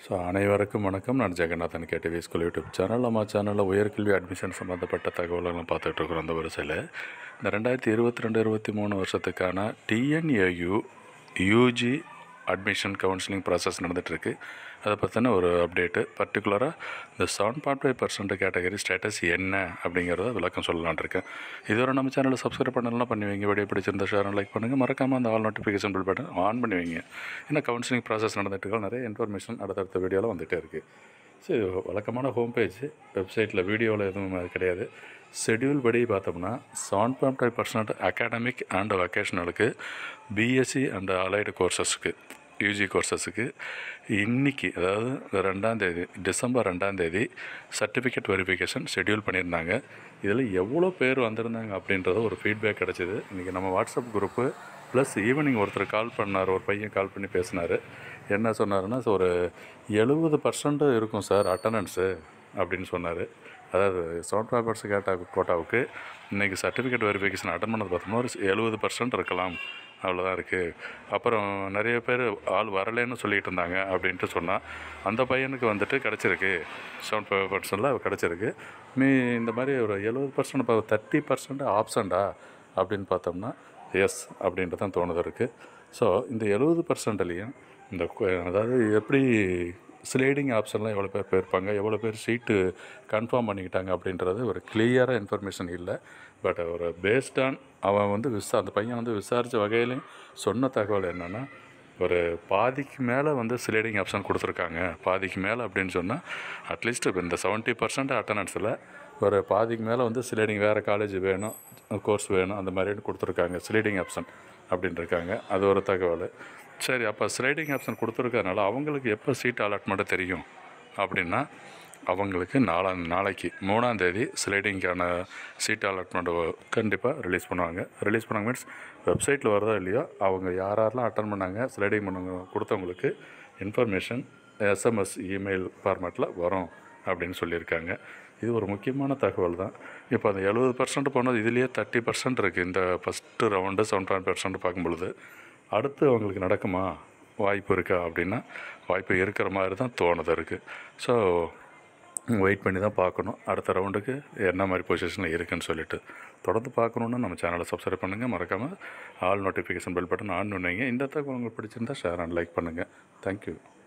So அனைவருக்கும் வணக்கம். நான் Jeganathan KTV school YouTube channel. நம்ம சேனலில் உயர்கல்வி அட்மிஷன் சம்மந்தப்பட்ட தகவல்களும் பார்த்துட்ருக்குறோம். அந்த வரிசையில் இந்த 2022-23 வருஷத்துக்கான TNAU UG admission counselling process நடந்துகிட்ருக்கு. அதை பற்றின ஒரு அப்டேட்டு, பர்டிகுலராக இந்த 7.5% கேட்டகரி ஸ்டேட்டஸ் என்ன அப்படிங்கிறத விளக்கம் சொல்லலான் இருக்கேன். இதுவரை நம்ம சேனலை சப்ஸ்கிரைப் பண்ணலாம் பண்ணி வைங்க. வீடியோ பிடிச்சிருந்த ஷேர் லைக் பண்ணுங்கள். மறக்காமல் அந்த all notification bell button on பண்ணி வைங்க. ஏன்னா கவுன்சிலிங் ப்ராசஸ் நடந்துகிட்டு நிறைய இன்ஃபர்மேஷன் அடுத்தடுத்த வீடியோவில் வந்துகிட்டே இருக்குது. ஸோ வழக்கமான ஹோம் பேஜ் வெப்சைட்டில் வீடியோவில் எதுவும் அது கிடையாது. ஷெட்யூல் படி பார்த்தோம்னா 7.5% அகாடமிக் அண்ட் வொகேஷ்னலுக்கு, பிஎஸ்சி அண்ட் அலைடு கோர்சஸுக்கு, யூஜி கோர்சஸுக்கு இன்றைக்கி, அதாவது 2ஆம் தேதி, டிசம்பர் 2ஆம் தேதி சர்டிஃபிகேட் வெரிஃபிகேஷன் ஷெட்யூல் பண்ணியிருந்தாங்க. இதில் எவ்வளோ பேர் வந்திருந்தாங்க அப்படின்றத ஒரு ஃபீட்பேக் கிடச்சிது. இன்றைக்கி நம்ம வாட்ஸ்அப் குரூப்பு ப்ளஸ் ஈவினிங் ஒருத்தர் கால் பண்ணார், ஒரு பையன் கால் பண்ணி பேசினார். என்ன சொன்னார்னா, ஒரு 70% இருக்கும் சார் அட்டண்டன்ஸு அப்படின்னு சொன்னார். அதாவது 7.5% கோட்டாவுக்கு இன்றைக்கி சர்டிஃபிகேட் வெரிஃபிகேஷன் அட்டன் பண்ணது பார்த்தோம்னா ஒரு 70% இருக்கலாம், அவ்வளோதான் இருக்குது. அப்புறம் நிறைய பேர் ஆள் வரலேன்னு சொல்லிகிட்டு இருந்தாங்க அப்படின்ட்டு சொன்னால், அந்த பையனுக்கு வந்துட்டு கிடச்சிருக்கு 7.5% கிடச்சிருக்கு. இந்த மாதிரி ஒரு 70% இப்போ 30% ஆப்சண்டா அப்படின்னு பார்த்தோம்னா எஸ் அப்படின்ட்டு தான் தோணுது இருக்குது. ஸோ இந்த 70%லேயும் இந்த அதாவது எப்படி ஸ்லைடிங் ஆப்ஷன்லாம் எவ்வளோ பேர் போயிருப்பாங்க, எவ்வளோ பேர் சீட்டு கன்ஃபார்ம் பண்ணிக்கிட்டாங்க அப்படின்றது ஒரு கிளியராக இன்ஃபர்மேஷன் இல்லை. பட் ஒரு பேஸ்ட் ஆன் அவன் வந்து அந்த பையன் வந்து விசாரித்த வகையிலையும் சொன்ன தகவல் என்னென்னா, ஒரு பாதிக்கு மேலே வந்து ஸ்லைடிங் ஆப்ஷன் கொடுத்துருக்காங்க. பாதிக்கு மேலே அப்படின்னு சொன்னால் அட்லீஸ்ட் இந்த 70% அட்டண்டன்ஸில் ஒரு பாதிக்கு மேலே வந்து ஸ்லைடிங் வேறு காலேஜ் வேணும், கோர்ஸ் வேணும், அந்த மாதிரி கொடுத்துருக்காங்க. ஸ்லைடிங் ஆப்ஷன் அப்படின்னு இருக்காங்க. அது ஒரு தகவல். சரி, அப்போ ஸ்லைடிங் ஆப்ஷன் கொடுத்துருக்கறனால அவங்களுக்கு எப்போ சீட் அலாட்மெண்ட்டு தெரியும் அப்படின்னா, அவங்களுக்கு நாளைக்கு 3ஆம் தேதி ஸ்லைடிங்கான சீட் அலாட்மெண்ட்டு கண்டிப்பாக ரிலீஸ் பண்ணுவாங்க. மீன்ஸ் வெப்சைட்டில் வருதோ இல்லையோ, அவங்க யாரெல்லாம் அட்டன் பண்ணாங்க, ஸ்லைடிங் கொடுத்தவங்களுக்கு இன்ஃபர்மேஷன் SMS இமெயில் ஃபார்மேட்டில் வரும் அப்படின்னு சொல்லியிருக்காங்க. இது ஒரு முக்கியமான தகவல் தான். இப்போ அந்த 70% போனது இதுலேயே 30% இருக்குது. இந்த ஃபஸ்ட்டு ரவுண்டு 7.5% பார்க்கும்பொழுது அடுத்து அவங்களுக்கு நடக்குமா, வாய்ப்பு இருக்கா அப்படின்னா வாய்ப்பு இருக்கிற மாதிரி தான் தோணுது இருக்குது. ஸோ வெயிட் பண்ணி தான் பார்க்கணும் அடுத்த ரவுண்டுக்கு என்ன மாதிரி பொசிஷனில் இருக்குதுன்னு சொல்லிட்டு. தொடர்ந்து பார்க்கணுன்னு நம்ம சேனலை சப்ஸ்கிரைப் பண்ணுங்கள். மறக்காமல் all notification bell button on பண்ணுவீங்க. இந்த தகவல் உங்களுக்கு பிடிச்சிருந்தால் ஷேர் அண்ட் லைக் பண்ணுங்கள். தேங்க்யூ.